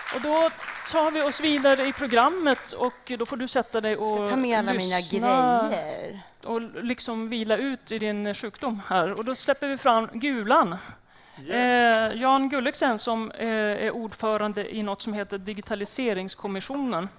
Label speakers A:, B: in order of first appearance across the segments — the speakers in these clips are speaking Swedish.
A: Och då tar vi oss vidare i programmet och då får du sätta dig och
B: ta med alla mina grejer.
A: Och liksom vila ut i din sjukdom här. Och då släpper vi fram Gulan. Yes. Jan Gulliksen som är ordförande i något som heter Digitaliseringskommissionen.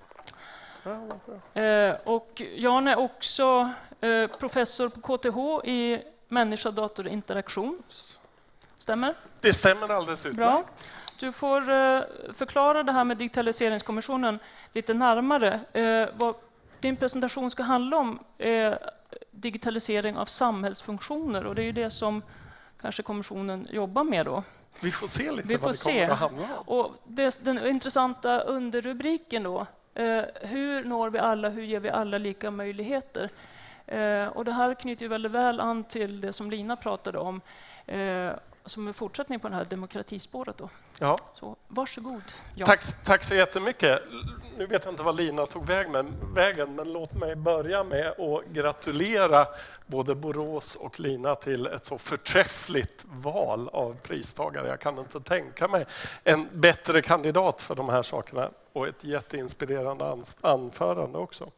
A: Och Jan är också professor på KTH i människa-datorinteraktion. Stämmer?
C: Det stämmer alldeles utmärkt.
A: Bra. Du får förklara det här med digitaliseringskommissionen lite närmare. Vad din presentation ska handla om är digitalisering av samhällsfunktioner. Och det är ju det som kanske kommissionen jobbar med då.
C: Vi får se lite
A: Vi får
C: vad det kommer att handla om.
A: Och den intressanta underrubriken då. Hur når vi alla? Hur ger vi alla lika möjligheter? Och det här knyter ju väldigt väl an till det som Lina pratade om. Som en fortsättning på det här demokratispåret då.
C: Ja.
A: Så varsågod. Ja.
C: Tack så jättemycket. Nu vet jag inte vad Lina tog vägen, men låt mig börja med att gratulera både Borås och Lina till ett så förträffligt val av pristagare. Jag kan inte tänka mig en bättre kandidat för de här sakerna och ett jätteinspirerande anförande också.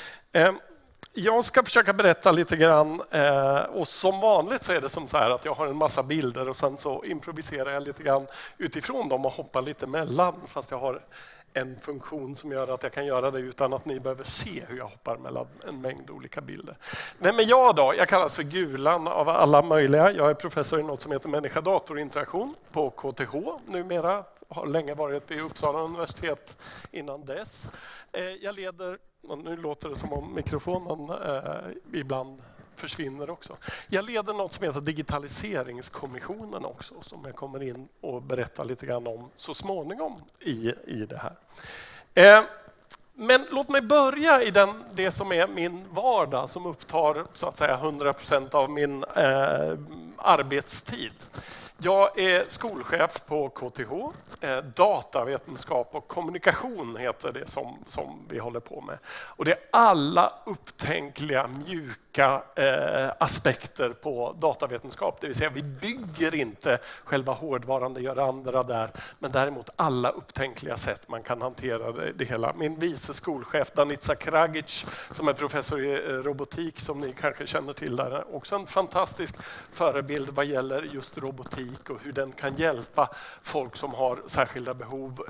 C: Jag ska försöka berätta lite grann och som vanligt så är det som så här att jag har en massa bilder och sen så improviserar jag lite grann utifrån dem och hoppar lite mellan, fast jag har en funktion som gör att jag kan göra det utan att ni behöver se hur jag hoppar mellan en mängd olika bilder. Vem är jag då? Jag kallas för Gulan av alla möjliga. Jag är professor i något som heter människa-datorinteraktion på KTH numera. Har länge varit vid Uppsala universitet innan dess. Jag leder, och nu låter det som om mikrofonen ibland försvinner också. Jag leder något som heter Digitaliseringskommissionen också, som jag kommer in och berättar lite grann om så småningom i det här. Men låt mig börja i det som är min vardag som upptar så att säga 100% av min arbetstid. Jag är skolchef på KTH. Datavetenskap och kommunikation heter det som vi håller på med. Och det är alla upptänkliga mjuka aspekter på datavetenskap. Det vill säga vi bygger inte själva hårdvaran, det gör andra där. Men däremot alla upptänkliga sätt man kan hantera det hela. Min vice skolchef Danica Kragic som är professor i robotik som ni kanske känner till där. Är också en fantastisk förebild vad gäller just robotik och hur den kan hjälpa folk som har särskilda behov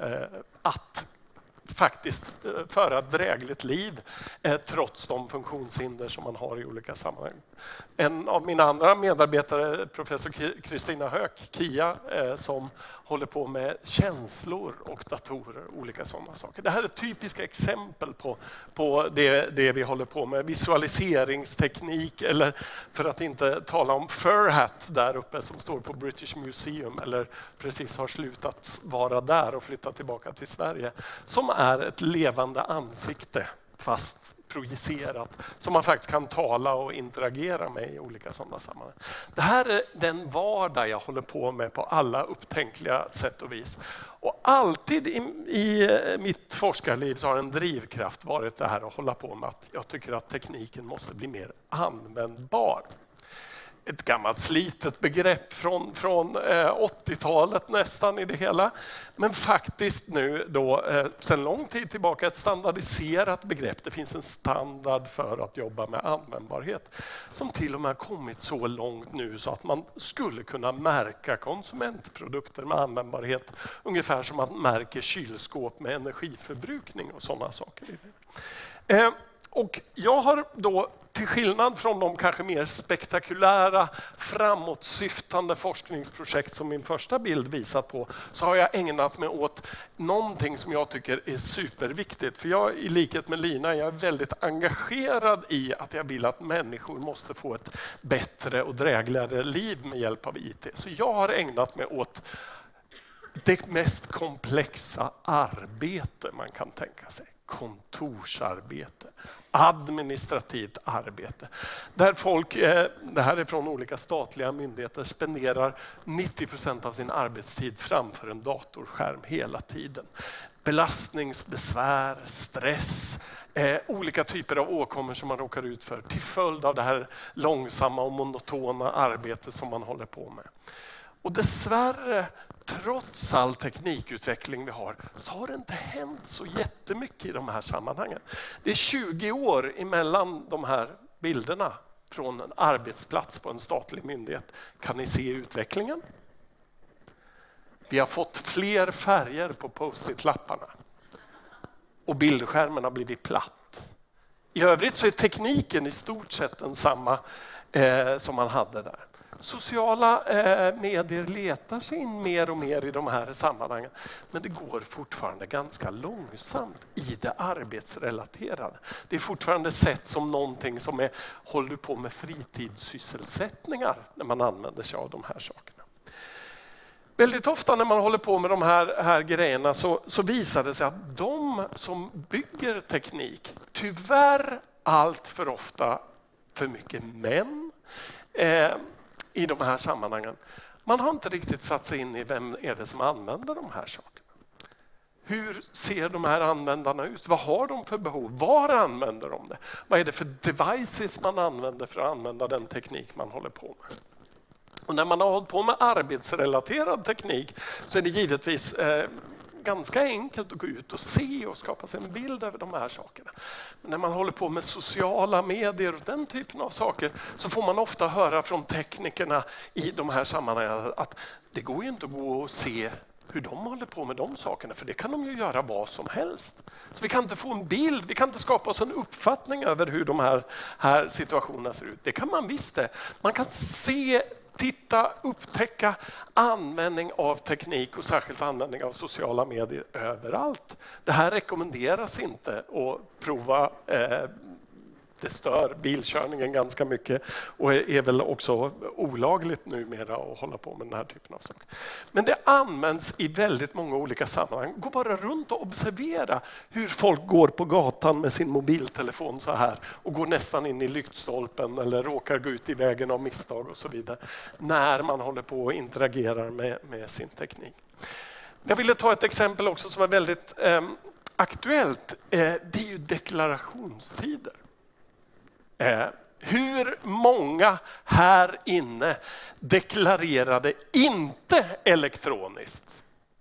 C: att faktiskt föra ett drägligt liv trots de funktionshinder som man har i olika sammanhang. En av mina andra medarbetare, professor Kristina Höök, Kia, som håller på med känslor och datorer, olika sådana saker. Det här är typiska exempel på det vi håller på med. Visualiseringsteknik, eller för att inte tala om Furhat där uppe som står på British Museum eller precis har slutat vara där och flyttat tillbaka till Sverige. Som är ett levande ansikte fast projicerat som man faktiskt kan tala och interagera med i olika sådana sammanhang. Det här är den vardag jag håller på med på alla upptänkliga sätt och vis. Och alltid i mitt forskarliv så har en drivkraft varit det här att hålla på med att jag tycker att tekniken måste bli mer användbar. Ett gammalt slitet begrepp från 80-talet nästan i det hela. Men faktiskt nu då sedan lång tid tillbaka ett standardiserat begrepp. Det finns en standard för att jobba med användbarhet som till och med har kommit så långt nu så att man skulle kunna märka konsumentprodukter med användbarhet ungefär som man märker kylskåp med energiförbrukning och sådana saker. Och jag har då, till skillnad från de kanske mer spektakulära, framåtsyftande forskningsprojekt som min första bild visat på, så har jag ägnat mig åt någonting som jag tycker är superviktigt. För jag, i likhet med Lina, jag är väldigt engagerad i att jag vill att människor måste få ett bättre och drägligare liv med hjälp av IT. Så jag har ägnat mig åt det mest komplexa arbete man kan tänka sig. Kontorsarbete, administrativt arbete. Där folk, det här är från olika statliga myndigheter, spenderar 90% av sin arbetstid framför en datorskärm hela tiden. Belastningsbesvär, stress, olika typer av åkommor som man råkar ut för till följd av det här långsamma och monotona arbetet som man håller på med. Och dessvärre, trots all teknikutveckling vi har, så har det inte hänt så jättemycket i de här sammanhangen. Det är 20 år emellan de här bilderna från en arbetsplats på en statlig myndighet. Kan ni se utvecklingen? Vi har fått fler färger på post-it-lapparna. Och bildskärmen har blivit platt. I övrigt så är tekniken i stort sett densamma som man hade där. Sociala medier letar sig in mer och mer i de här sammanhangen. Men det går fortfarande ganska långsamt i det arbetsrelaterade. Det är fortfarande sett som någonting som håller på med fritidssysselsättningar när man använder sig av de här sakerna. Väldigt ofta när man håller på med de här grejerna så visar det sig att de som bygger teknik, tyvärr allt för ofta för mycket män i de här sammanhangen. Man har inte riktigt satt sig in i vem är det som använder de här sakerna. Hur ser de här användarna ut? Vad har de för behov? Var använder de det? Vad är det för devices man använder för att använda den teknik man håller på med? Och när man har hållit på med arbetsrelaterad teknik så är det givetvis ganska enkelt att gå ut och se och skapa sig en bild över de här sakerna. Men när man håller på med sociala medier och den typen av saker så får man ofta höra från teknikerna i de här sammanhangen att det går ju inte att gå och se hur de håller på med de sakerna, för det kan de ju göra vad som helst. Så vi kan inte få en bild, vi kan inte skapa oss en uppfattning över hur de här situationerna ser ut. Det kan man visst det. Man kan se, titta, upptäcka användning av teknik och särskilt användning av sociala medier överallt. Det här rekommenderas inte att prova. Det stör bilkörningen ganska mycket och är väl också olagligt numera att hålla på med den här typen av saker. Men det används i väldigt många olika sammanhang. Gå bara runt och observera hur folk går på gatan med sin mobiltelefon så här och går nästan in i lyktstolpen eller råkar gå ut i vägen av misstag och så vidare när man håller på och interagerar med sin teknik. Jag ville ta ett exempel också som är väldigt aktuellt. Det är ju deklarationstider. Hur många här inne deklarerade inte elektroniskt?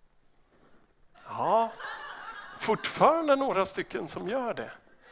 C: Ja, fortfarande några stycken som gör det.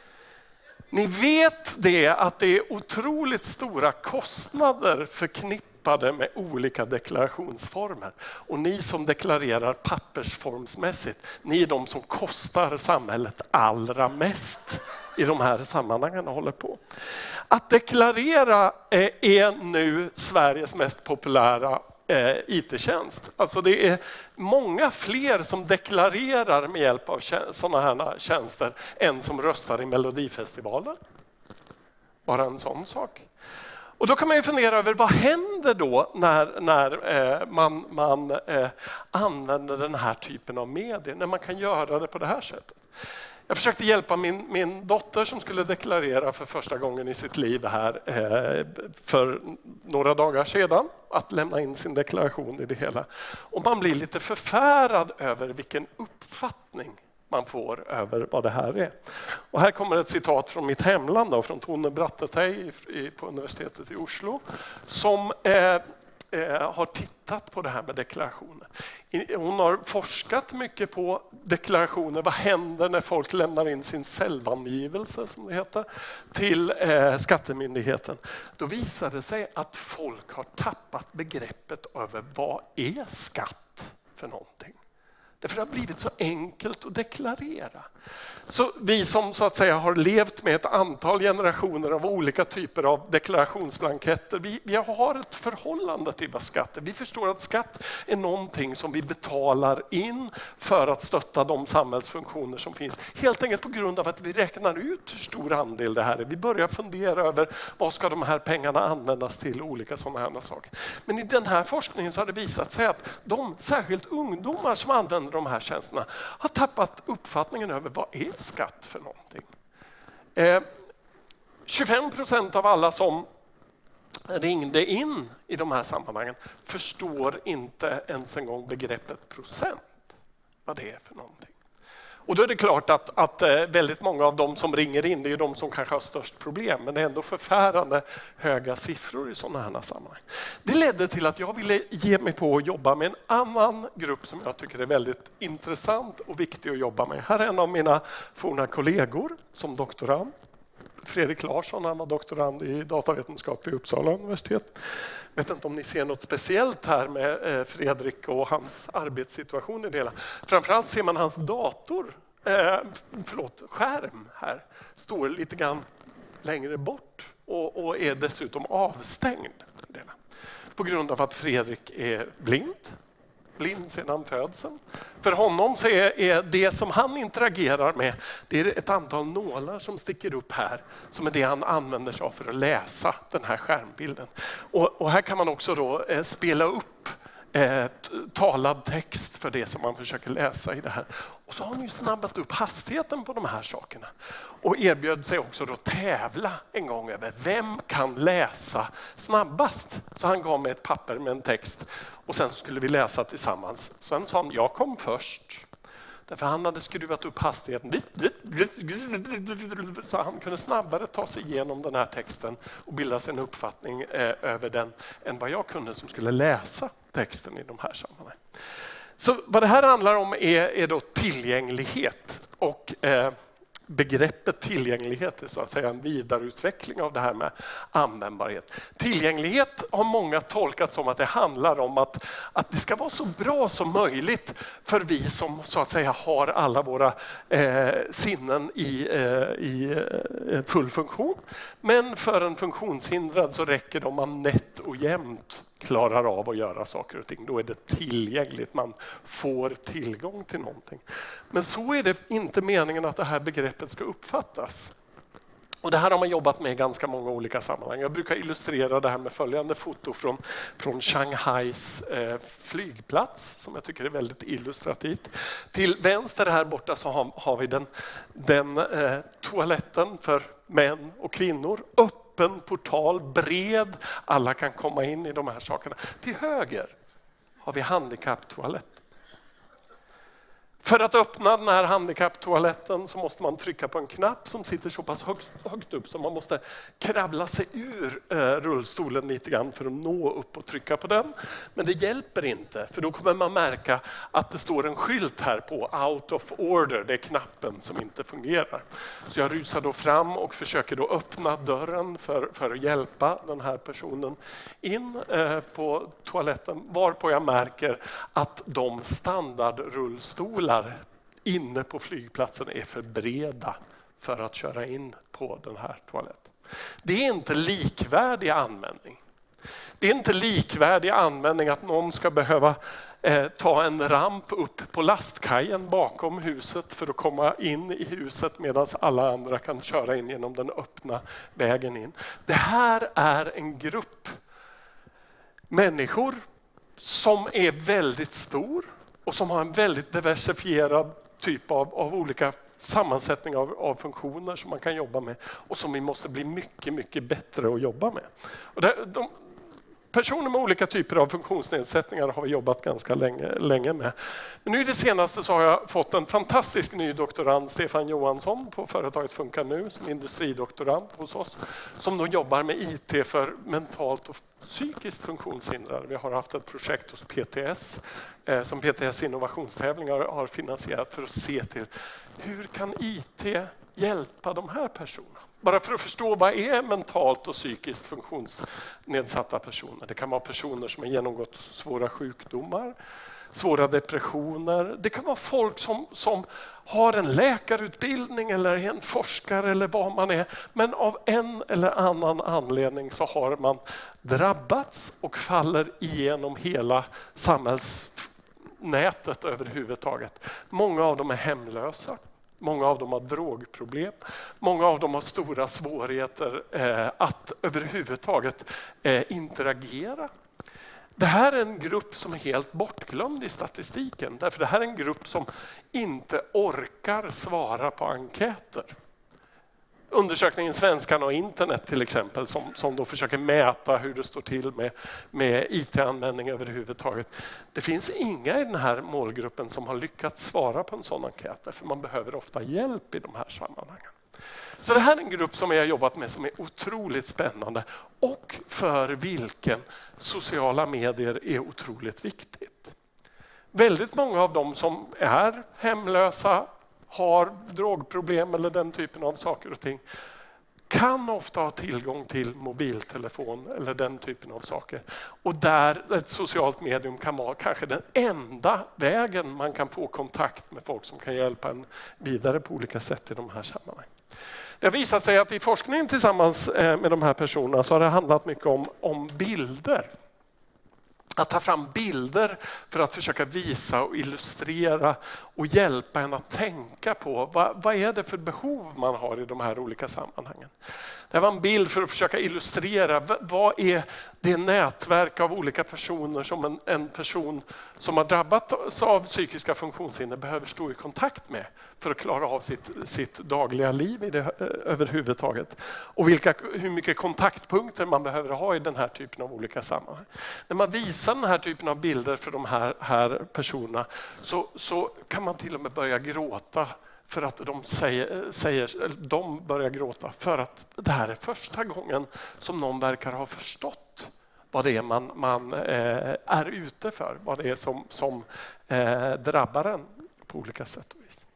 C: Ni vet det att det är otroligt stora kostnader förknippade med olika deklarationsformer. Och ni som deklarerar pappersformsmässigt, ni är de som kostar samhället allra mest i de här sammanhangen och håller på. Att deklarera är nu Sveriges mest populära IT-tjänst. Alltså det är många fler som deklarerar med hjälp av sådana här tjänster än som röstar i Melodifestivalen. Bara en sån sak. Och då kan man ju fundera över vad händer då när man använder den här typen av medier, när man kan göra det på det här sättet. Jag försökte hjälpa min dotter som skulle deklarera för första gången i sitt liv här för några dagar sedan att lämna in sin deklaration i det hela. Och man blir lite förfärad över vilken uppfattning man får över vad det här är. Och här kommer ett citat från mitt hemland då, från Tone Brattested på universitetet i Oslo som har tittat på det här med deklarationer. Hon har forskat mycket på deklarationer. Vad händer när folk lämnar in sin självangivelse, som det heter, till skattemyndigheten? Då visar det sig att folk har tappat begreppet över vad är skatt för någonting. Därför det har blivit så enkelt att deklarera. Så vi som så att säga har levt med ett antal generationer av olika typer av deklarationsblanketter. Vi har ett förhållande till vad skatt är. Vi förstår att skatt är någonting som vi betalar in för att stötta de samhällsfunktioner som finns. Helt enkelt på grund av att vi räknar ut hur stor andel det här är. Vi börjar fundera över vad ska de här pengarna användas till, olika sådana här saker. Men i den här forskningen så har det visat sig att särskilt ungdomar som använder de här tjänsterna har tappat uppfattningen över vad är skatt för någonting. 25% av alla som ringde in i de här sammanhangen förstår inte ens en gång begreppet procent, vad det är för någonting. Och då är det klart att väldigt många av dem som ringer in, det är de som kanske har störst problem. Men det är ändå förfärande höga siffror i sådana här sammanhang. Det ledde till att jag ville ge mig på att jobba med en annan grupp som jag tycker är väldigt intressant och viktig att jobba med. Här är en av mina forna kollegor som doktorand. Fredrik Larsson, han var doktorand i datavetenskap i Uppsala universitet. Jag vet inte om ni ser något speciellt här med Fredrik och hans arbetssituation i det hela. Framförallt ser man hans skärm här. Står lite grann längre bort och är dessutom avstängd. På grund av att Fredrik är blind sedan födseln. För honom så är det som han interagerar med, det är ett antal nålar som sticker upp här, som är det han använder sig av för att läsa den här skärmbilden. Och här kan man också då spela upp talad text för det som man försöker läsa i det här. Och så har han ju snabbat upp hastigheten på de här sakerna. Och erbjöd sig också då tävla en gång över vem kan läsa snabbast. Så han gav mig ett papper med en text och sen skulle vi läsa tillsammans. Sen sa han, jag kom först. Därför han hade skruvat upp hastigheten så han kunde snabbare ta sig igenom den här texten och bilda sig en uppfattning över den än vad jag kunde som skulle läsa texten i de här sammanhangen. Så vad det här handlar om är då tillgänglighet och begreppet tillgänglighet är så att säga en vidareutveckling av det här med användbarhet. Tillgänglighet har många tolkat som att det handlar om att det ska vara så bra som möjligt för vi som så att säga har alla våra sinnen i full funktion. Men för en funktionshindrad så räcker det om man nätt och jämnt klarar av att göra saker och ting. Då är det tillgängligt. Man får tillgång till någonting. Men så är det inte meningen att det här begreppet ska uppfattas. Och det här har man jobbat med i ganska många olika sammanhang. Jag brukar illustrera det här med följande foto från Shanghais flygplats som jag tycker är väldigt illustrativt. Till vänster här borta så har vi den toaletten för män och kvinnor. Öppen portal, bred. Alla kan komma in i de här sakerna. Till höger har vi handikapptoalett. För att öppna den här handikapptoaletten så måste man trycka på en knapp som sitter så pass högt upp så man måste kravla sig ur rullstolen lite grann för att nå upp och trycka på den. Men det hjälper inte, för då kommer man märka att det står en skylt här på out of order. Det är knappen som inte fungerar. Så jag rusar då fram och försöker då öppna dörren för att hjälpa den här personen in på toaletten. Varpå jag märker att de standardrullstolar inne på flygplatsen är för breda för att köra in på den här toaletten. Det är inte likvärdig användning. Det är inte likvärdig användning att någon ska behöva ta en ramp upp på lastkajen bakom huset för att komma in i huset medan alla andra kan köra in genom den öppna vägen in. Det här är en grupp människor som är väldigt stor och som har en väldigt diversifierad typ av olika sammansättning av funktioner som man kan jobba med och som vi måste bli mycket, mycket bättre att jobba med. Och personer med olika typer av funktionsnedsättningar har vi jobbat ganska länge med. Men nu i det senaste så har jag fått en fantastisk ny doktorand, Stefan Johansson, på företaget Funkar Nu som industridoktorand hos oss. Som då jobbar med IT för mentalt och psykiskt funktionshindrade. Vi har haft ett projekt hos PTS som PTS innovationstävlingar har finansierat för att se till hur kan IT hjälpa de här personerna. Bara för att förstå vad är mentalt och psykiskt funktionsnedsatta personer. Det kan vara personer som har genomgått svåra sjukdomar, svåra depressioner. Det kan vara folk som har en läkarutbildning eller är en forskare eller vad man är. Men av en eller annan anledning så har man drabbats och faller igenom hela samhällsnätet överhuvudtaget. Många av dem är hemlösa. Många av dem har drogproblem. Många av dem har stora svårigheter att överhuvudtaget interagera. Det här är en grupp som är helt bortglömd i statistiken. Därför det här är en grupp som inte orkar svara på enkäter. undersökningen Svenskarna och internet till exempel som då försöker mäta hur det står till med IT-användning överhuvudtaget. Det finns inga i den här målgruppen som har lyckats svara på en sån enkät, för man behöver ofta hjälp i de här sammanhangen. Så det här är en grupp som jag har jobbat med som är otroligt spännande och för vilken sociala medier är otroligt viktigt. Väldigt många av dem som är hemlösa, har drogproblem eller den typen av saker och ting kan ofta ha tillgång till mobiltelefon eller den typen av saker. Och där ett socialt medium kan vara kanske den enda vägen man kan få kontakt med folk som kan hjälpa en vidare på olika sätt i de här sammanhangen. Det har visat sig att i forskningen tillsammans med de här personerna så har det handlat mycket om bilder. Att ta fram bilder för att försöka visa och illustrera och hjälpa en att tänka på vad är det för behov man har i de här olika sammanhangen. Det var en bild för att försöka illustrera vad är det nätverk av olika personer som en person som har drabbats av psykiska funktionshinder behöver stå i kontakt med för att klara av sitt dagliga liv i det, överhuvudtaget. Och hur mycket kontaktpunkter man behöver ha i den här typen av olika sammanhang. När man visar den här typen av bilder för de här personerna så kan man till och med börja gråta för att de börjar gråta för att det här är första gången som någon verkar ha förstått vad det är man är ute för, vad det är som drabbar en på olika sätt och vis.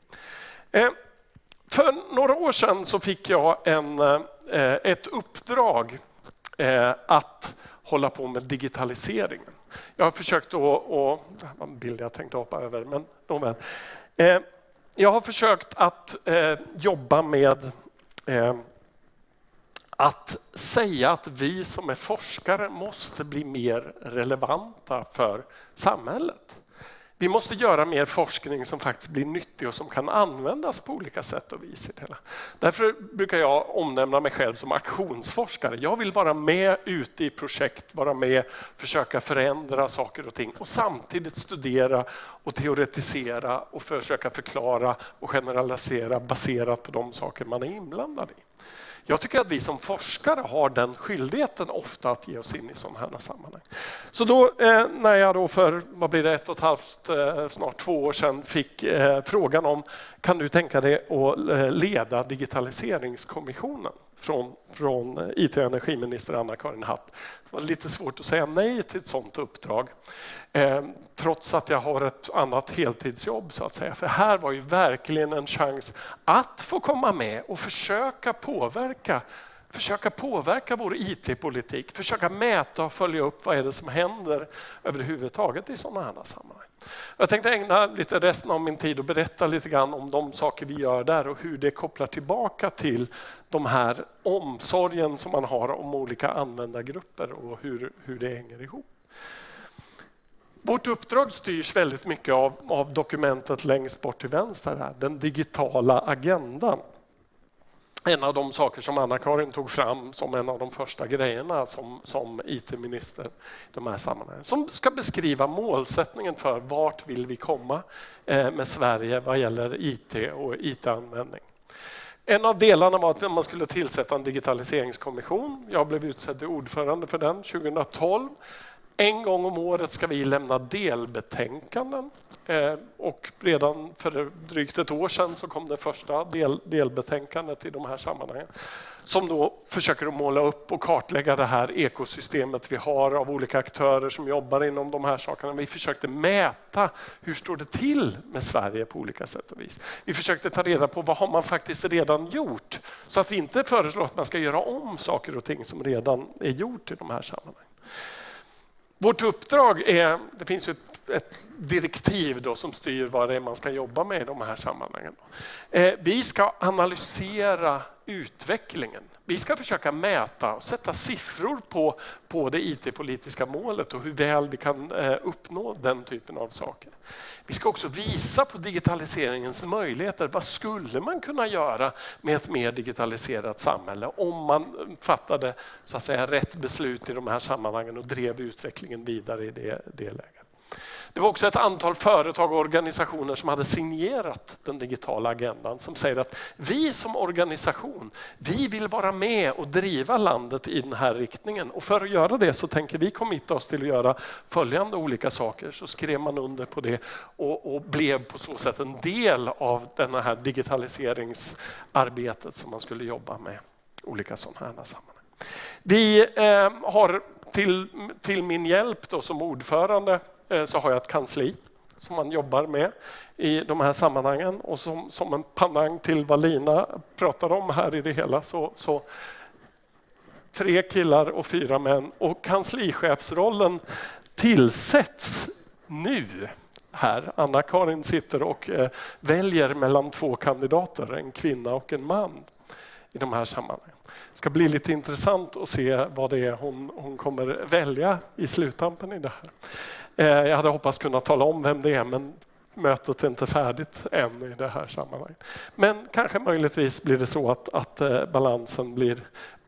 C: För några år sedan så fick jag ett uppdrag att hålla på med digitaliseringen. Jag har försökt det var en bild jag tänkte hoppa över, men jag har försökt att jobba med att säga att vi som är forskare måste bli mer relevanta för samhället. Vi måste göra mer forskning som faktiskt blir nyttig och som kan användas på olika sätt och vis. Därför brukar jag omnämna mig själv som aktionsforskare. Jag vill vara med ute i projekt, vara med, försöka förändra saker och ting och samtidigt studera och teoretisera och försöka förklara och generalisera baserat på de saker man är inblandad i. Jag tycker att vi som forskare har den skyldigheten ofta att ge oss in i sådana här sammanhang. Så då när jag då för, 1,5, snart 2 år sedan fick frågan om kan du tänka dig att leda digitaliseringskommissionen från IT- och energiminister Anna-Karin Hatt. Det var lite svårt att säga nej till ett sådant uppdrag. Trots att jag har ett annat heltidsjobb så att säga. För här var ju verkligen en chans att få komma med och försöka påverka vår IT-politik. Försöka mäta och följa upp vad är det som händer överhuvudtaget i sådana här sammanhang. Jag tänkte ägna lite resten av min tid och berätta lite grann om de saker vi gör där och hur det kopplar tillbaka till de här omsorgen som man har om olika användargrupper och hur det hänger ihop. Vårt uppdrag styrs väldigt mycket av dokumentet längst bort till vänster här, den digitala agendan. En av de saker som Anna-Karin tog fram som en av de första grejerna som IT-minister i de här sammanhangen. Som ska beskriva målsättningen för vart vill vi komma med Sverige vad gäller IT och IT-användning. En av delarna var att man skulle tillsätta en digitaliseringskommission. Jag blev utsedd till ordförande för den 2012. En gång om året ska vi lämna delbetänkanden och redan för drygt ett år sedan så kom det första delbetänkandet i de här sammanhangen som då försöker att måla upp och kartlägga det här ekosystemet vi har av olika aktörer som jobbar inom de här sakerna. Vi försökte mäta hur står det till med Sverige på olika sätt och vis. Vi försökte ta reda på vad har man faktiskt redan gjort så att vi inte föreslår att man ska göra om saker och ting som redan är gjort i de här sammanhangen. Vårt uppdrag är, det finns ju ett direktiv då som styr vad det är man ska jobba med i de här sammanhangen. Vi ska analysera utvecklingen. Vi ska försöka mäta och sätta siffror på det IT-politiska målet och hur väl vi kan uppnå den typen av saker. Vi ska också visa på digitaliseringens möjligheter. Vad skulle man kunna göra med ett mer digitaliserat samhälle om man fattade så att säga rätt beslut i de här sammanhangen och drev utvecklingen vidare i det läget. Det var också ett antal företag och organisationer som hade signerat den digitala agendan som säger att vi som organisation, vi vill vara med och driva landet i den här riktningen. Och för att göra det så tänker vi committa oss till att göra följande olika saker. Så skrev man under på det och blev på så sätt en del av den här digitaliseringsarbetet som man skulle jobba med. Olika sådana här sammanhang. Vi har till min hjälp då, som ordförande så har jag ett kansli som man jobbar med i de här sammanhangen. Och som en panang till vad Lina pratar om här i det hela så 3 killar och 4 män. Och kanslichefsrollen tillsätts nu här. Anna-Karin sitter och väljer mellan 2 kandidater, en kvinna och en man i de här sammanhangen. Det ska bli lite intressant att se vad det är hon kommer välja i sluttampen i det här. Jag hade hoppats kunna tala om vem det är, men mötet är inte färdigt än i det här sammanhanget. Men kanske möjligtvis blir det så att balansen blir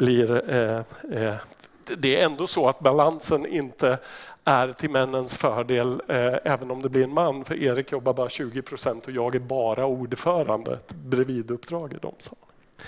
C: det är ändå så att balansen inte är till männens fördel även om det blir en man. För Erik jobbar bara 20% och jag är bara ordförande. Ett bredviduppdrag i de sammanhangen.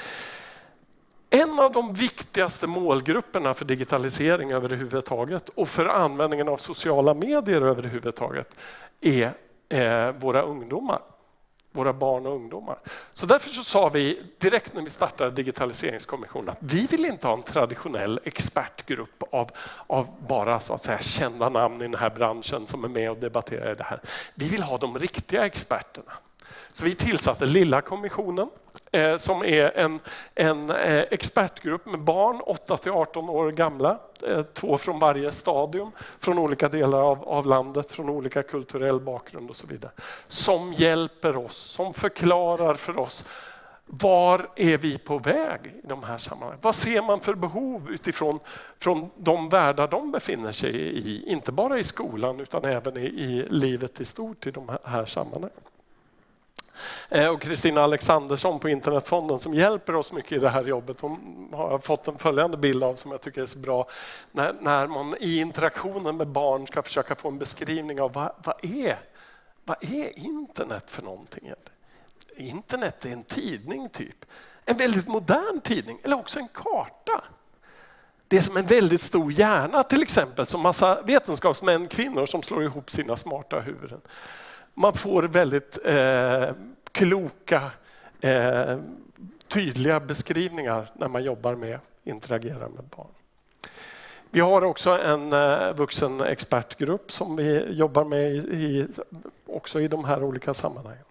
C: En av de viktigaste målgrupperna för digitalisering överhuvudtaget och för användningen av sociala medier överhuvudtaget är våra ungdomar. Våra barn och ungdomar. Så därför så sa vi direkt när vi startade digitaliseringskommissionen att vi vill inte ha en traditionell expertgrupp av bara så att säga kända namn i den här branschen som är med och debatterar det här. Vi vill ha de riktiga experterna. Så vi tillsatte Lilla kommissionen som är en expertgrupp med barn 8-18 år gamla. 2 från varje stadium, från olika delar av landet, från olika kulturell bakgrund och så vidare. Som hjälper oss, som förklarar för oss var är vi på väg i de här sammanhangen. Vad ser man för behov utifrån från de världar de befinner sig i. Inte bara i skolan utan även i livet i stort i de här sammanhangen. Och Kristina Alexandersson på Internetfonden som hjälper oss mycket i det här jobbet. Hon har fått en följande bild av som jag tycker är så bra. När man i interaktionen med barn ska försöka få en beskrivning av vad är internet för någonting? Internet är en tidning typ. En väldigt modern tidning eller också en karta. Det är som en väldigt stor hjärna till exempel som massa vetenskapsmän, kvinnor som slår ihop sina smarta huvuden. Man får väldigt kloka, tydliga beskrivningar när man jobbar med interagera med barn. Vi har också en vuxen expertgrupp som vi jobbar med också i de här olika sammanhangen.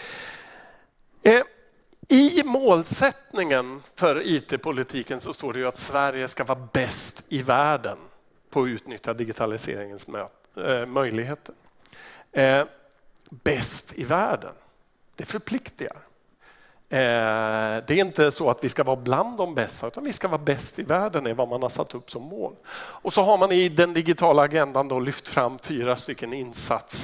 C: I målsättningen för IT-politiken så står det ju att Sverige ska vara bäst i världen på att utnyttja digitaliseringens möjligheter. Bäst i världen. Det förpliktigar. Det är inte så att vi ska vara bland de bästa utan vi ska vara bäst i världen är vad man har satt upp som mål. Och så har man i den digitala agendan då lyft fram 4 stycken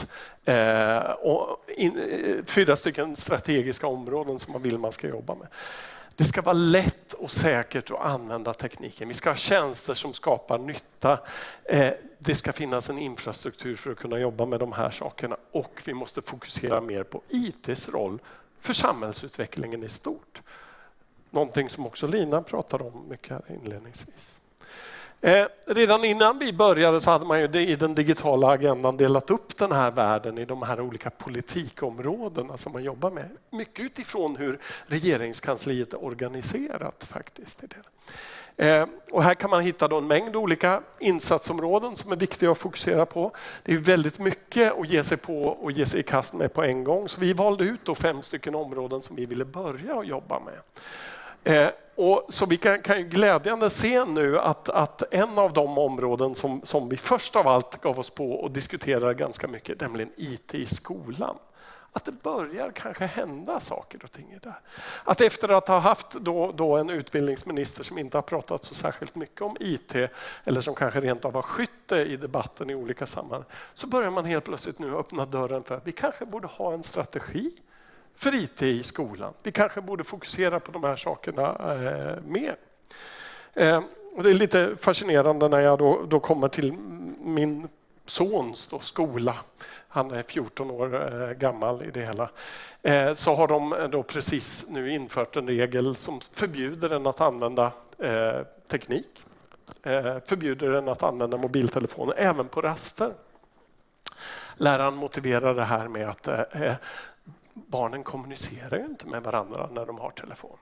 C: 4 stycken strategiska områden som man ska jobba med. Det ska vara lätt och säkert att använda tekniken. Vi ska ha tjänster som skapar nytta. Det ska finnas en infrastruktur för att kunna jobba med de här sakerna. Och vi måste fokusera mer på IT:s roll för samhällsutvecklingen i stort. Någonting som också Lina pratade om mycket här inledningsvis. Redan innan vi började så hade man ju i den digitala agendan delat upp den här världen i de här olika politikområdena som man jobbar med. Mycket utifrån hur regeringskansliet är organiserat faktiskt. Och här kan man hitta då en mängd olika insatsområden som är viktiga att fokusera på. Det är väldigt mycket att ge sig på och ge sig i kast med på en gång. Så vi valde ut då 5 stycken områden som vi ville börja att jobba med. Och så vi kan ju glädjande se nu att en av de områden som vi först av allt gav oss på och diskuterade ganska mycket, nämligen IT i skolan. Att det börjar kanske hända saker och ting i det. Att efter att ha haft då en utbildningsminister som inte har pratat så särskilt mycket om IT eller som kanske rent av har skytt det i debatten i olika sammanhang, så börjar man helt plötsligt nu öppna dörren för att vi kanske borde ha en strategi för IT i skolan. Vi kanske borde fokusera på de här sakerna mer. Och det är lite fascinerande när jag då kommer till min sons skola. han är 14 år gammal i det hela, så har de då precis nu infört en regel som förbjuder den att använda teknik. Förbjuder den att använda mobiltelefoner även på raster. Läraren motiverar det här med att barnen kommunicerar ju inte med varandra när de har telefon.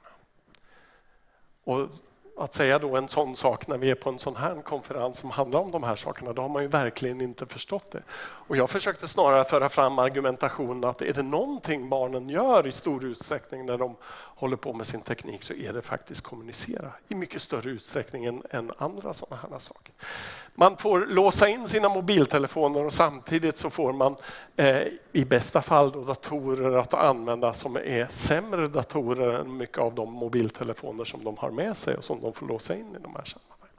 C: Och att säga då en sån sak när vi är på en sån här konferens som handlar om de här sakerna, då har man ju verkligen inte förstått det. Och jag försökte snarare föra fram argumentationen att är det någonting barnen gör i stor utsträckning när de håller på med sin teknik, så är det faktiskt kommunicera i mycket större utsträckning än andra sådana här saker. Man får låsa in sina mobiltelefoner och samtidigt så får man i bästa fall då datorer att använda som är sämre datorer än mycket av de mobiltelefoner som de har med sig och som de får låsa in i de här sammanhangen.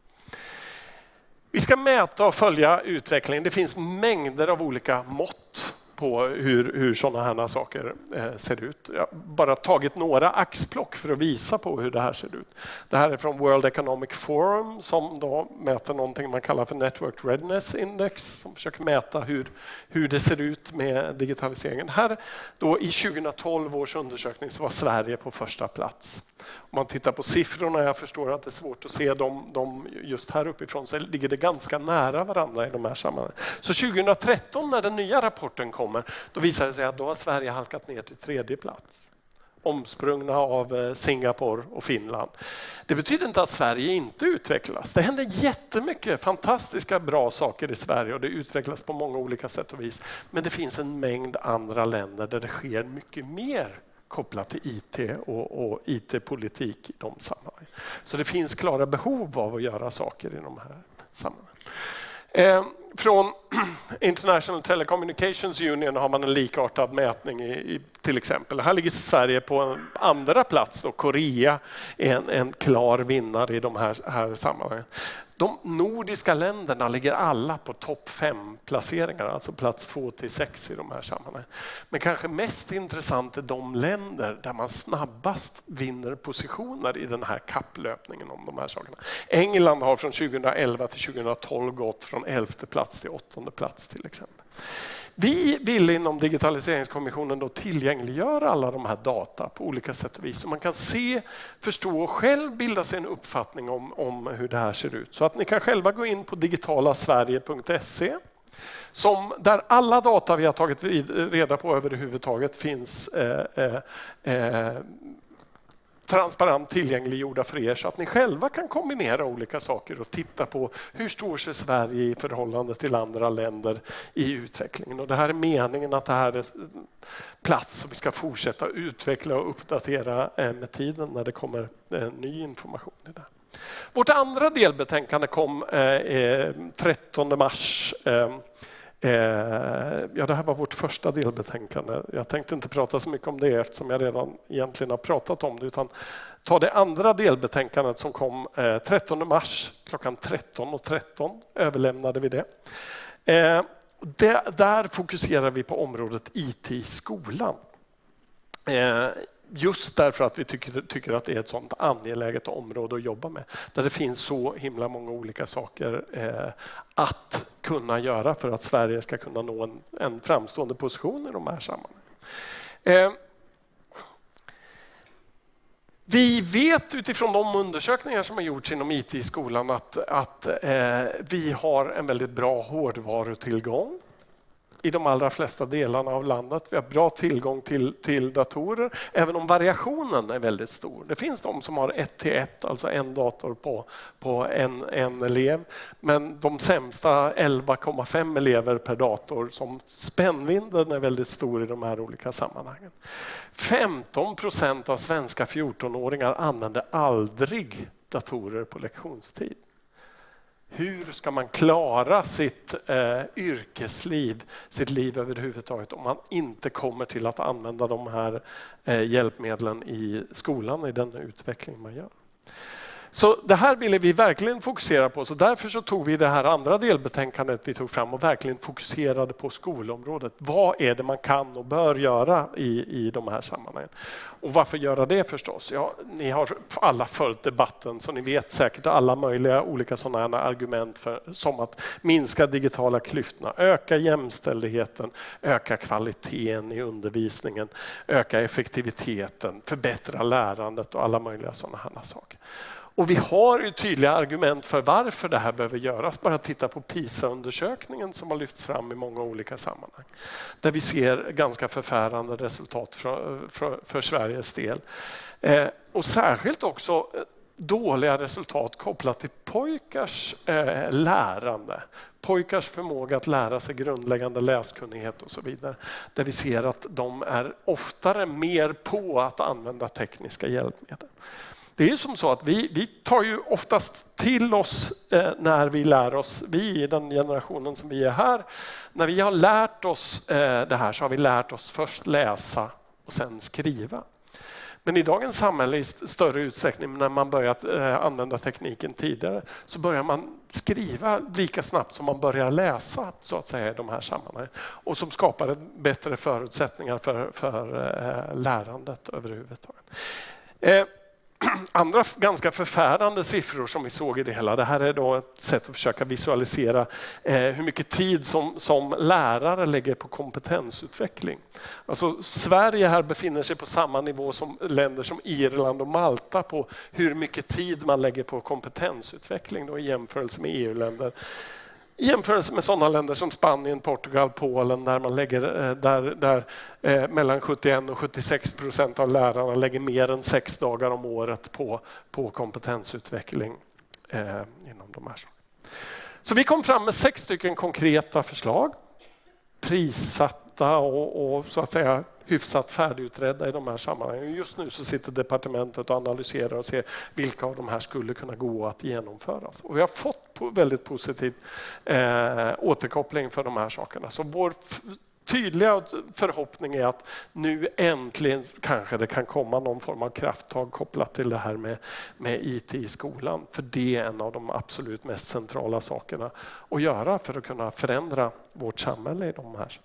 C: Vi ska mäta och följa utvecklingen. Det finns mängder av olika mått på hur sådana här saker ser ut. Jag har bara tagit några axplock för att visa på hur det här ser ut. Det här är från World Economic Forum som då mäter någonting man kallar för Network Readiness Index, som försöker mäta hur det ser ut med digitaliseringen. Här då i 2012 års undersökning så var Sverige på första plats. Om man tittar på siffrorna, jag förstår att det är svårt att se dem just här uppifrån, så ligger det ganska nära varandra i de här sammanhangen. Så 2013 när den nya rapporten kommer, då visar det sig att då har Sverige halkat ner till 3:e plats. Omsprungna av Singapore och Finland. Det betyder inte att Sverige inte utvecklas. Det händer jättemycket fantastiska bra saker i Sverige och det utvecklas på många olika sätt och vis. Men det finns en mängd andra länder där det sker mycket mer kopplat till IT och IT-politik i de sammanhangen. Så det finns klara behov av att göra saker i de här sammanhangen. Från International Telecommunications Union har man en likartad mätning i till exempel. Här ligger Sverige på en andra plats och Korea är en klar vinnare i de här sammanhangen. De nordiska länderna ligger alla på topp 5 placeringar, alltså plats 2-6 i de här sammanhangen. Men kanske mest intressant är de länder där man snabbast vinner positioner i den här kapplöpningen om de här sakerna. England har från 2011 till 2012 gått från 11:e plats till 8:e plats till exempel. Vi vill inom digitaliseringskommissionen då tillgängliggöra alla de här data på olika sätt och vis. Så man kan se, förstå och själv bilda sig en uppfattning om hur det här ser ut. Så att ni kan själva gå in på digitalasverige.se där alla data vi har tagit reda på överhuvudtaget finns transparent tillgängliggjorda för er, så att ni själva kan kombinera olika saker och titta på hur står sig Sverige i förhållande till andra länder i utvecklingen. Och det här är meningen att det här är plats som vi ska fortsätta utveckla och uppdatera med tiden när det kommer ny information i det. Vårt andra delbetänkande kom 13 mars. Ja, det här var vårt första delbetänkande. Jag tänkte inte prata så mycket om det eftersom jag redan egentligen har pratat om det, utan ta det andra delbetänkandet som kom 13 mars klockan 13:13 överlämnade vi det. Där fokuserar vi på området IT i skolan. Just därför att vi tycker att det är ett sånt angeläget område att jobba med. Där det finns så himla många olika saker att kunna göra för att Sverige ska kunna nå en framstående position i de här sammanhangen. Vi vet utifrån de undersökningar som har gjorts inom IT i skolan att vi har en väldigt bra hårdvarutillgång i de allra flesta delarna av landet. Vi har bra tillgång till datorer, även om variationen är väldigt stor. Det finns de som har 1:1, alltså en dator på en elev. Men de sämsta 11,5 elever per dator, som spännvinden är väldigt stor i de här olika sammanhangen. 15% av svenska 14-åringar använder aldrig datorer på lektionstid. Hur ska man klara sitt yrkesliv, sitt liv överhuvudtaget, om man inte kommer till att använda de här hjälpmedlen i skolan i den utveckling man gör? Så det här ville vi verkligen fokusera på. Så därför så tog vi det här andra delbetänkandet vi tog fram och verkligen fokuserade på skolområdet. Vad är det man kan och bör göra i de här sammanhangen? Och varför göra det förstås? Ja, ni har alla följt debatten så ni vet säkert alla möjliga olika sådana argument som att minska digitala klyftorna, öka jämställdheten, öka kvaliteten i undervisningen, öka effektiviteten, förbättra lärandet och alla möjliga sådana här saker. Och vi har ju tydliga argument för varför det här behöver göras. Bara titta på PISA-undersökningen som har lyfts fram i många olika sammanhang. Där vi ser ganska förfärande resultat för Sveriges del. Och särskilt också dåliga resultat kopplat till pojkars lärande. Pojkars förmåga att lära sig grundläggande läskunnighet och så vidare. Där vi ser att de är oftare mer på att använda tekniska hjälpmedel. Det är ju som så att vi tar ju oftast till oss när vi lär oss, vi i den generationen som vi är här, när vi har lärt oss det här så har vi lärt oss först läsa och sen skriva. Men i dagens samhälle i större utsträckning när man börjat använda tekniken tidigare så börjar man skriva lika snabbt som man börjar läsa så att säga i de här sammanhangen. Och som skapar bättre förutsättningar för lärandet överhuvudtaget. Andra ganska förfärande siffror som vi såg i det hela. Det här är då ett sätt att försöka visualisera hur mycket tid som lärare lägger på kompetensutveckling. Alltså Sverige här befinner sig på samma nivå som länder som Irland och Malta på hur mycket tid man lägger på kompetensutveckling då i jämförelse med EU-länder. I jämförelse med sådana länder som Spanien, Portugal, Polen där man lägger mellan 71 och 76% av lärarna lägger mer än 6 dagar om året på kompetensutveckling inom de här. Så vi kom fram med 6 stycken konkreta förslag. Prissatta och så att säga hyfsat färdigutredda i de här sammanhangen. Just nu så sitter departementet och analyserar och ser vilka av de här skulle kunna gå att genomföras. Och vi har fått väldigt positiv återkoppling för de här sakerna. Så vår tydliga förhoppning är att nu äntligen kanske det kan komma någon form av krafttag kopplat till det här med IT i skolan. För det är en av de absolut mest centrala sakerna att göra för att kunna förändra vårt samhälle i de här.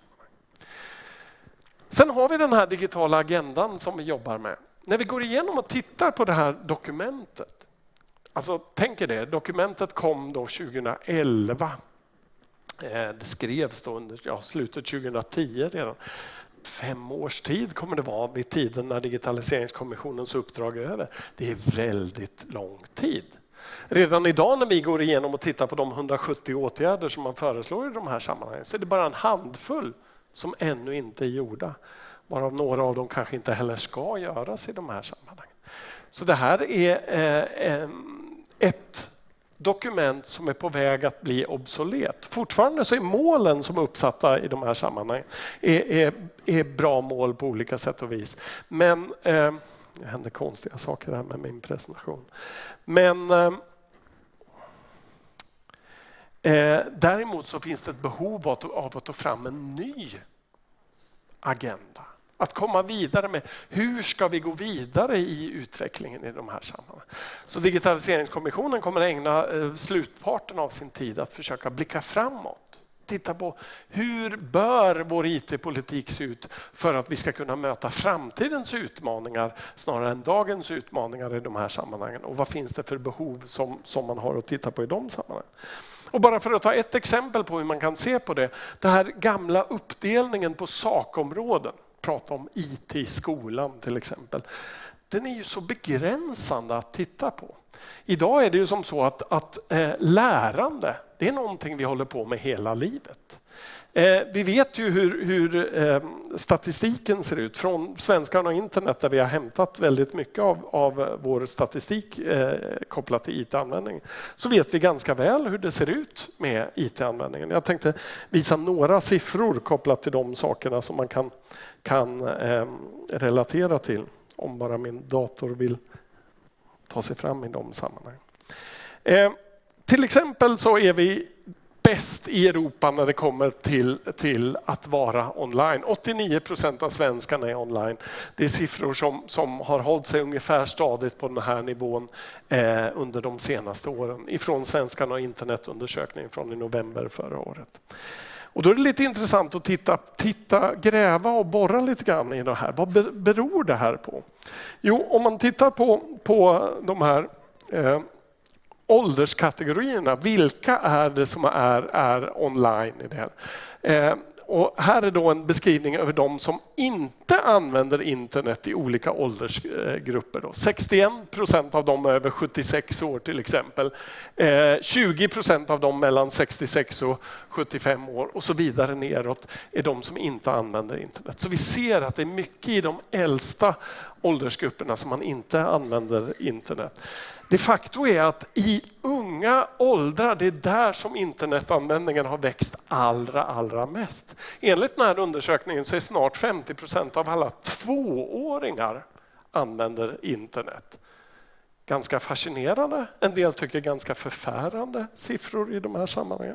C: Sen har vi den här digitala agendan som vi jobbar med. När vi går igenom och tittar på det här dokumentet. Alltså tänk er det, dokumentet kom då 2011. Det skrevs då under slutet 2010 redan. 5 års tid kommer det vara vid tiden när digitaliseringskommissionens uppdrag är över. Det är väldigt lång tid. Redan idag när vi går igenom och tittar på de 170 åtgärder som man föreslår i de här sammanhangen så är det bara en handfull som ännu inte är gjorda. Varav några av dem kanske inte heller ska göras i de här sammanhangen. Så det här är ett dokument som är på väg att bli obsolet. Fortfarande så är målen som är uppsatta i de här sammanhangen är bra mål på olika sätt och vis. Men det händer konstiga saker här med min presentation. Men däremot så finns det ett behov av att ta fram en ny agenda. Att komma vidare med hur ska vi gå vidare i utvecklingen i de här sammanhangen. Så digitaliseringskommissionen kommer att ägna slutparten av sin tid att försöka blicka framåt. Titta på hur bör vår IT-politik se ut för att vi ska kunna möta framtidens utmaningar snarare än dagens utmaningar i de här sammanhangen. Och vad finns det för behov som man har att titta på i de sammanhangen. Och bara för att ta ett exempel på hur man kan se på det. Den här gamla uppdelningen på sakområden. Prata om IT i skolan till exempel. Den är ju så begränsande att titta på. Idag är det ju som så att lärande, det är någonting vi håller på med hela livet. Vi vet ju hur statistiken ser ut från Svenskarna och internet där vi har hämtat väldigt mycket av vår statistik kopplat till IT-användning. Så vet vi ganska väl hur det ser ut med IT-användningen. Jag tänkte visa några siffror kopplat till de sakerna som man kan relatera till. Om bara min dator vill ta sig fram i de sammanhang. Till exempel så är vi bäst i Europa när det kommer till att vara online. 89% av svenskarna är online. Det är siffror som har hållit sig ungefär stadigt på den här nivån under de senaste åren. Ifrån Svenskarna och internetundersökningen från i november förra året. Och då är det lite intressant att gräva och borra lite grann i det här. Vad beror det här på? Jo, om man tittar på de här ålderskategorierna. Vilka är det som är online i det här? Och här är då en beskrivning över de som inte använder internet i olika åldersgrupper. 61% av dem över 76 år till exempel. 20% av dem mellan 66 och 75 år och så vidare neråt är de som inte använder internet. Så vi ser att det är mycket i de äldsta åldersgrupperna som man inte använder internet. De facto är att i unga åldrar, det är där som internetanvändningen har växt allra mest. Enligt den här undersökningen så är snart 50% av alla 2-åringar använder internet. Ganska fascinerande. En del tycker ganska förfärande siffror i de här sammanhangen.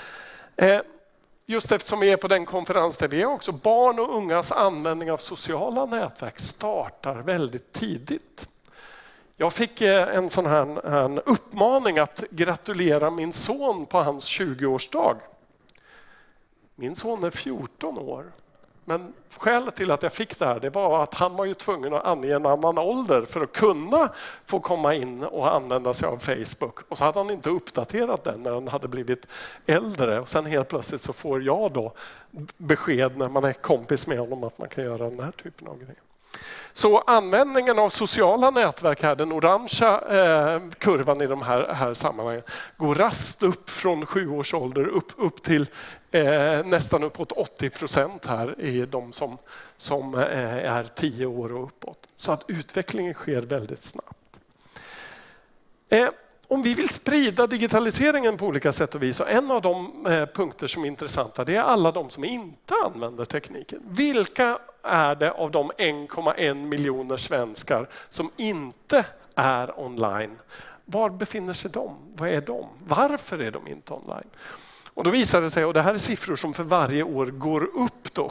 C: Just eftersom vi är på den konferens där vi är också, barn och ungas användning av sociala nätverk startar väldigt tidigt. Jag fick en sån här uppmaning att gratulera min son på hans 20-årsdag. Min son är 14 år. Men skälet till att jag fick det här, det var att han var ju tvungen att ange en annan ålder för att kunna få komma in och använda sig av Facebook. Och så hade han inte uppdaterat den när han hade blivit äldre. Och sen helt plötsligt så får jag då besked när man är kompis med honom att man kan göra den här typen av grejer. Så användningen av sociala nätverk här, den orangea kurvan i de här sammanhangen, går rast upp från 7 års ålder upp till nästan uppåt 80% här i de som är 10 år och uppåt. Så att utvecklingen sker väldigt snabbt. Om vi vill sprida digitaliseringen på olika sätt och vis, så en av de punkter som är intressanta, det är alla de som inte använder tekniken. Vilka är det av de 1,1 miljoner svenskar som inte är online? Var befinner sig de? Vad är de? Varför är de inte online? Och då visar det sig, och det här är siffror som för varje år går upp då,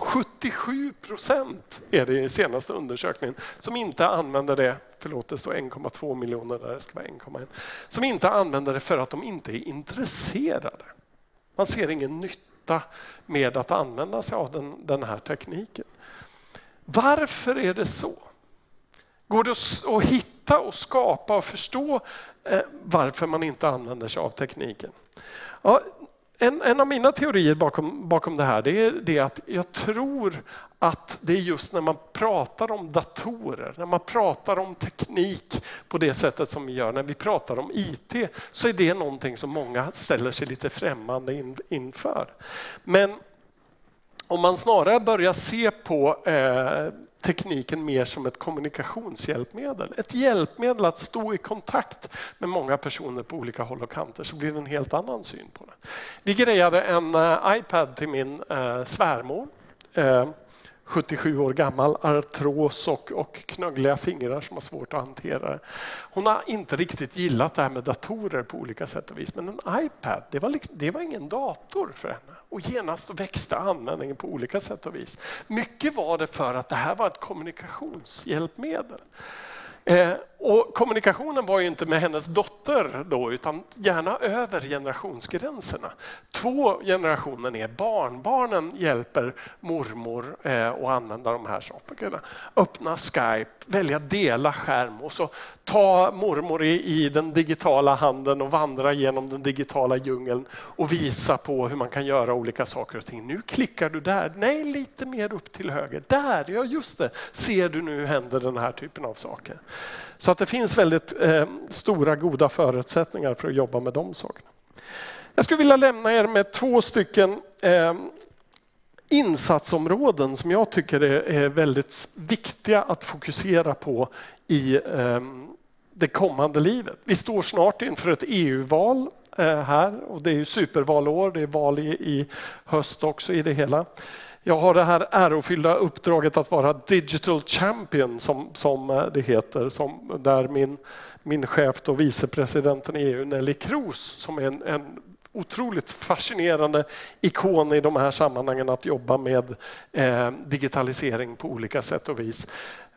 C: 77% är det i senaste undersökningen som inte använder det, förlåt det står 1,2 miljoner där, det ska vara 1,1, som inte använder det för att de inte är intresserade. Man ser ingen nytta med att använda sig av den här tekniken. Varför är det så? Går det att hitta och skapa och förstå varför man inte använder sig av tekniken? Ja, en av mina teorier bakom det här, det är att jag tror att det är just när man pratar om datorer, när man pratar om teknik på det sättet som vi gör, när vi pratar om IT, så är det någonting som många ställer sig lite främmande inför. Men om man snarare börjar se på tekniken mer som ett kommunikationshjälpmedel. Ett hjälpmedel att stå i kontakt med många personer på olika håll och kanter, så blir det en helt annan syn på det. Vi grejade en iPad till min svärmor. 77 år gammal, artros och knöggliga fingrar som har svårt att hantera det. Hon har inte riktigt gillat det här med datorer på olika sätt och vis. Men en iPad, det var ingen dator för henne. Och genast växte användningen på olika sätt och vis. Mycket var det för att det här var ett kommunikationshjälpmedel. Och kommunikationen var ju inte med hennes dotter då, utan gärna över generationsgränserna. 2 generationer ner. Barnen hjälper mormor att använda de här sakerna. Öppna Skype, välja dela skärm och så ta mormor i den digitala handen och vandra genom den digitala djungeln och visa på hur man kan göra olika saker och ting. Nu klickar du där. Nej, lite mer upp till höger. Där, ja just det. Ser du nu händer den här typen av saker. Så att det finns väldigt stora goda förutsättningar för att jobba med de sakerna. Jag skulle vilja lämna er med 2 stycken insatsområden som jag tycker är väldigt viktiga att fokusera på i det kommande livet. Vi står snart inför ett EU-val här, och det är ju supervalår, det är val i höst också i det hela. Jag har det här ärofyllda uppdraget att vara digital champion som det heter, där min chef och vicepresidenten i EU, Nelly Kroes, som är en otroligt fascinerande ikon i de här sammanhangen att jobba med digitalisering på olika sätt och vis.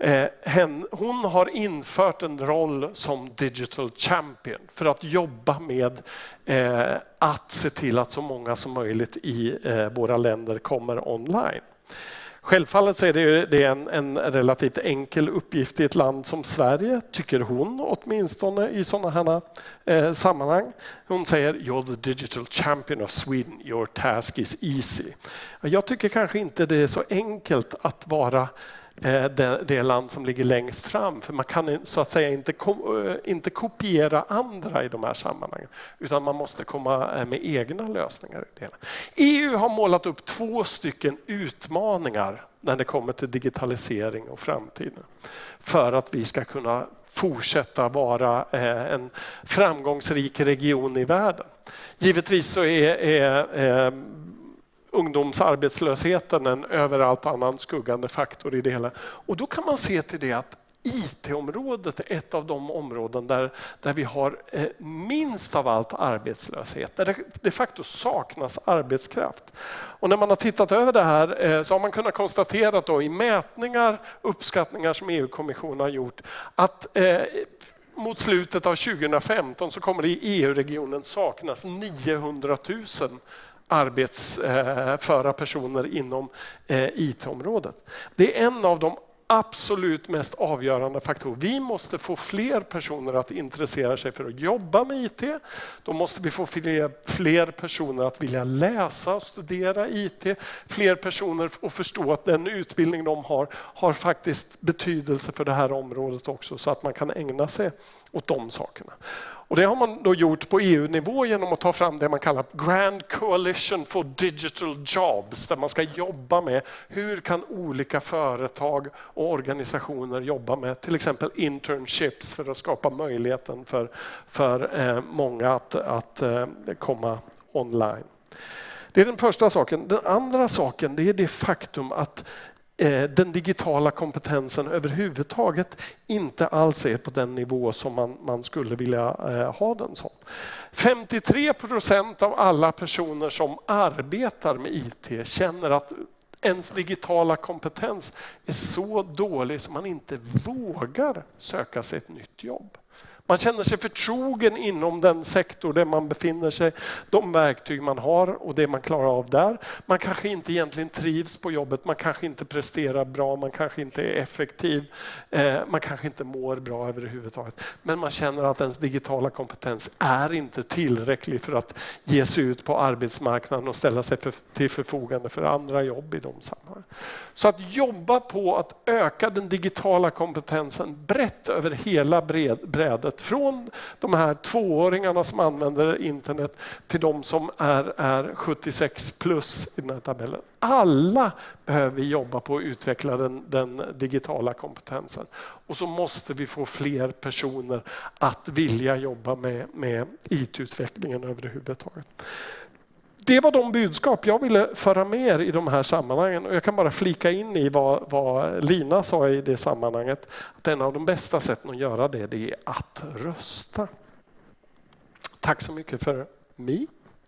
C: Hon har infört en roll som digital champion för att jobba med att se till att så många som möjligt i våra länder kommer online. Självfallet så är det en relativt enkel uppgift i ett land som Sverige, tycker hon åtminstone i sådana här sammanhang. Hon säger "You're the digital champion of Sweden, your task is easy". Jag tycker kanske inte det är så enkelt att vara det land som ligger längst fram, för man kan så att säga inte kopiera andra i de här sammanhangen, utan man måste komma med egna lösningar i det. EU har målat upp 2 utmaningar när det kommer till digitalisering och framtiden för att vi ska kunna fortsätta vara en framgångsrik region i världen. Givetvis så är ungdomsarbetslösheten en överallt annan skuggande faktor i det hela. Och då kan man se till det att IT-området är ett av de områden där vi har minst av allt arbetslöshet. Där det de facto saknas arbetskraft. Och när man har tittat över det här så har man kunnat konstatera då i mätningar, uppskattningar som EU-kommissionen har gjort att mot slutet av 2015 så kommer det i EU-regionen saknas 900 000 arbetsföra personer inom IT-området. Det är en av de absolut mest avgörande faktorer. Vi måste få fler personer att intressera sig för att jobba med IT. Då måste vi få fler personer att vilja läsa och studera IT. Fler personer att förstå att den utbildning de har faktiskt betydelse för det här området också, så att man kan ägna sig åt de sakerna. Och det har man då gjort på EU-nivå genom att ta fram det man kallar Grand Coalition for Digital Jobs, där man ska jobba med hur kan olika företag och organisationer jobba med till exempel internships för att skapa möjligheten för många att komma online. Det är den första saken. Den andra saken, det är det faktum att den digitala kompetensen överhuvudtaget inte alls är på den nivå som man skulle vilja ha den som. 53% av alla personer som arbetar med IT känner att ens digitala kompetens är så dålig som man inte vågar söka sig ett nytt jobb. Man känner sig förtrogen inom den sektor där man befinner sig, de verktyg man har och det man klarar av där. Man kanske inte egentligen trivs på jobbet, man kanske inte presterar bra, man kanske inte är effektiv, man kanske inte mår bra överhuvudtaget. Men man känner att ens digitala kompetens är inte tillräcklig för att ge sig ut på arbetsmarknaden och ställa sig till förfogande för andra jobb i de sammanhangen. Så att jobba på att öka den digitala kompetensen brett över hela brädet. Från de här 2-åringarna som använder internet till de som är 76 plus i den här tabellen. Alla behöver jobba på att utveckla den digitala kompetensen. Och så måste vi få fler personer att vilja jobba med IT-utvecklingen överhuvudtaget. Det var de budskap jag ville föra med i de här sammanhangen. Och jag kan bara flika in i vad Lina sa i det sammanhanget. Att en av de bästa sätten att göra det är att rösta. Tack så mycket för mig.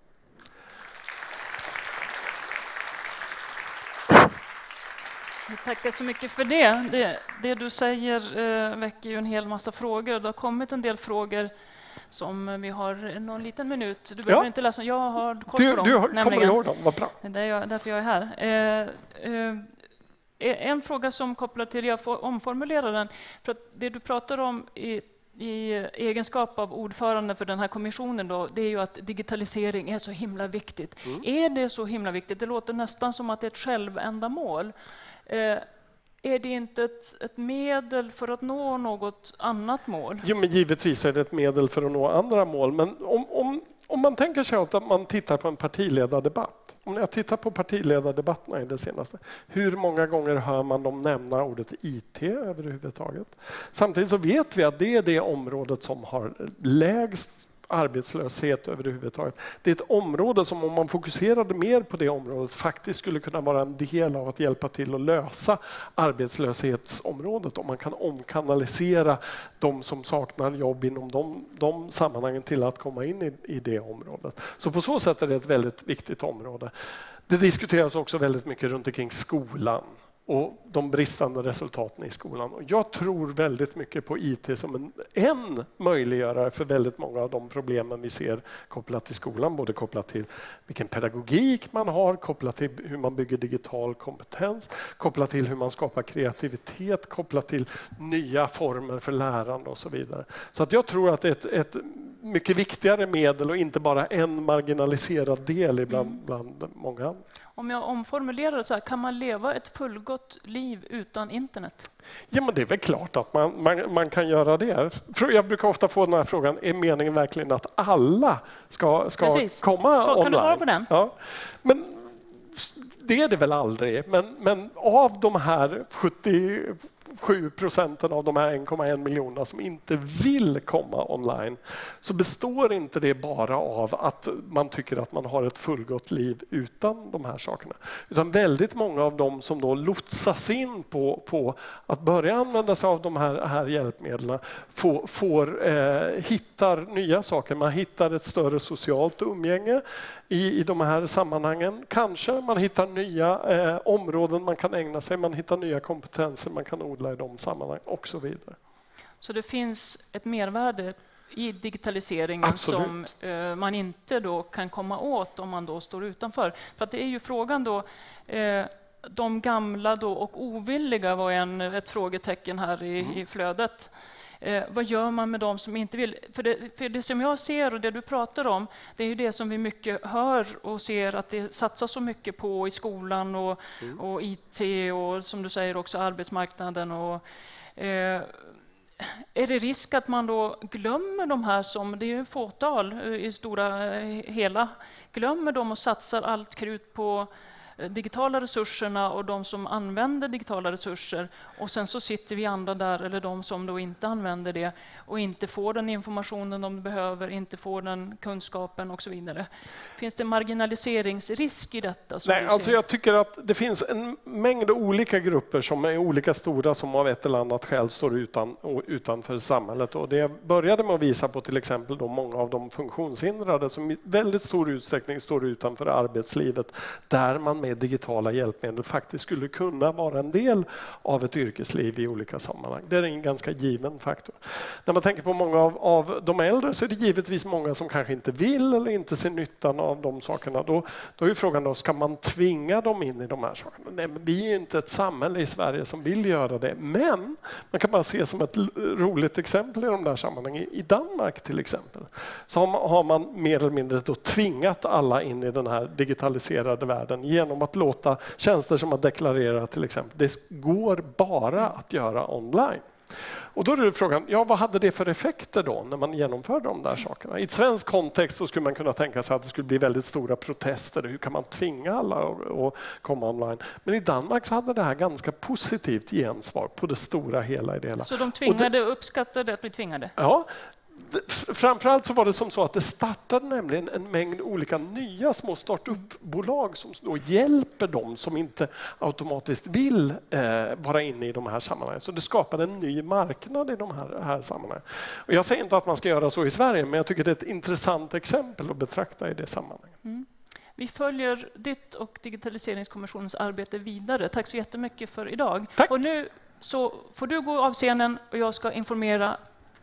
A: Tackar så mycket för det. Det du säger väcker ju en hel massa frågor. Det har kommit en del frågor som vi har någon liten minut. Du behöver inte läsa. Jag har koll på dem.
C: Du kommer ihåg dem, vad bra.
A: Det är därför jag är här. En fråga som kopplar till det, jag får omformulera den. För att det du pratar om i egenskap av ordförande för den här kommissionen då, det är ju att digitalisering är så himla viktigt. Är det så himla viktigt? Det låter nästan som att det är ett självändamål. Är det inte ett medel för att nå något annat mål?
C: Jo, men givetvis är det ett medel för att nå andra mål. Men om man tänker sig att man tittar på en partiledardebatt. Om jag tittar på partiledardebatterna i det senaste. Hur många gånger hör man dem nämna ordet IT överhuvudtaget? Samtidigt så vet vi att det är det området som har lägst arbetslöshet överhuvudtaget. Det är ett område som om man fokuserade mer på det området faktiskt skulle kunna vara en del av att hjälpa till att lösa arbetslöshetsområdet. Om man kan omkanalisera de som saknar jobb inom de sammanhangen till att komma in i det området. Så på så sätt är det ett väldigt viktigt område. Det diskuteras också väldigt mycket runt omkring skolan och de bristande resultaten i skolan. Och jag tror väldigt mycket på IT som en möjliggörare för väldigt många av de problemen vi ser kopplat till skolan. Både kopplat till vilken pedagogik man har, kopplat till hur man bygger digital kompetens, kopplat till hur man skapar kreativitet, kopplat till nya former för lärande och så vidare. Så att jag tror att det är ett mycket viktigare medel och inte bara en marginaliserad del bland många andra.
A: Om jag omformulerar det så här, kan man leva ett fullgott liv utan internet?
C: Ja, men det är väl klart att man kan göra det. Jag brukar ofta få den här frågan, är meningen verkligen att alla ska komma online?
A: Kan du svara på den?
C: Ja. Men det är det väl aldrig. Men av de här 77% av de här 1,1 miljonerna som inte vill komma online, så består inte det bara av att man tycker att man har ett fullgott liv utan de här sakerna. Utan väldigt många av dem som då lotsas in på att börja använda sig av de här hjälpmedlen hittar nya saker. Man hittar ett större socialt umgänge i de här sammanhangen. Kanske man hittar nya områden man kan ägna sig, man hittar nya kompetenser man kan odla i de sammanhang och så vidare.
A: Så det finns ett mervärde i digitaliseringen. Absolut. Som man inte då kan komma åt om man då står utanför. För att det är ju frågan då, de gamla då och ovilliga var ett frågetecken här i flödet. Vad gör man med de som inte vill? För det som jag ser och det du pratar om, det är ju det som vi mycket hör och ser att det satsas så mycket på i skolan och IT och som du säger också arbetsmarknaden. Och, är det risk att man då glömmer de här som, det är ju en fåtal i stora hela, glömmer dem och satsar allt krut på digitala resurserna och de som använder digitala resurser, och sen så sitter vi andra där, eller de som då inte använder det och inte får den informationen de behöver, inte får den kunskapen och så vidare. Finns det marginaliseringsrisk i detta?
C: Nej, alltså jag tycker att det finns en mängd olika grupper som är olika stora som av ett eller annat skäl står utanför samhället, och det började med att visa på till exempel då många av de funktionshindrade som i väldigt stor utsträckning står utanför arbetslivet, där man med digitala hjälpmedel faktiskt skulle kunna vara en del av ett yrkesliv i olika sammanhang. Det är en ganska given faktor. När man tänker på många av de äldre så är det givetvis många som kanske inte vill eller inte ser nyttan av de sakerna. Då är ju frågan då, ska man tvinga dem in i de här sakerna? Nej, men vi är inte ett samhälle i Sverige som vill göra det. Men man kan bara se som ett roligt exempel i de där sammanhangen. I Danmark till exempel så har man mer eller mindre då tvingat alla in i den här digitaliserade världen genom att låta tjänster som att deklarera till exempel, det går bara att göra online. Och då är det frågan, vad hade det för effekter då när man genomförde de där sakerna? I ett svensk kontext så skulle man kunna tänka sig att det skulle bli väldigt stora protester. Hur kan man tvinga alla att komma online? Men i Danmark så hade det här ganska positivt gensvar på det stora hela i det hela.
A: Så de tvingade, uppskattade att bli tvingade?
C: Ja. Framförallt så var det som så att det startade nämligen en mängd olika nya små startup-bolag som då hjälper dem som inte automatiskt vill vara inne i de här sammanhangen. Så det skapade en ny marknad i de här sammanhangen. Och jag säger inte att man ska göra så i Sverige, men jag tycker det är ett intressant exempel att betrakta i det sammanhanget.
A: Mm. Vi följer ditt och Digitaliseringskommissionens arbete vidare. Tack så jättemycket för idag.
C: Tack.
A: Och nu så får du gå av scenen och jag ska informera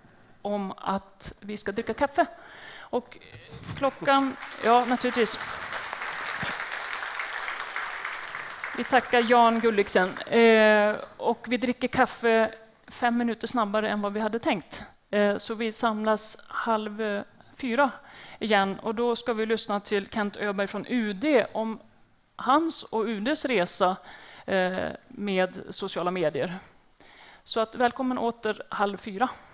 A: om att vi ska dricka kaffe. Och klockan, naturligtvis. Vi tackar Jan Gulliksen. Och vi dricker kaffe 5 minuter snabbare än vad vi hade tänkt. Så vi samlas 3:30 igen. Och då ska vi lyssna till Kent Öberg från UD om hans och UDs resa med sociala medier. Så att välkommen åter 3:30.